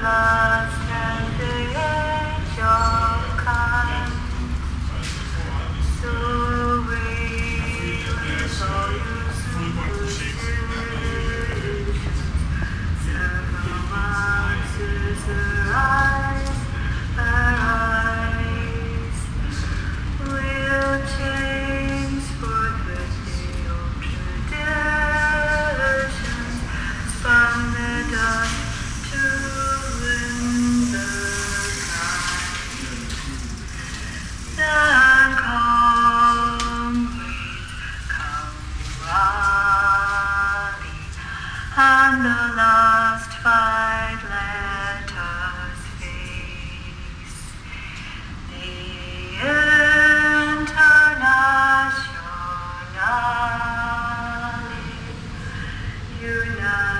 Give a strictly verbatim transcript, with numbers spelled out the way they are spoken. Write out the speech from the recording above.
last and the age of kind. So we will all use circumstances arise, arise. We'll change for the day of traditions, from the dust to win the kind. Then comrades, come rally, and the last fight let us face. The internationally united.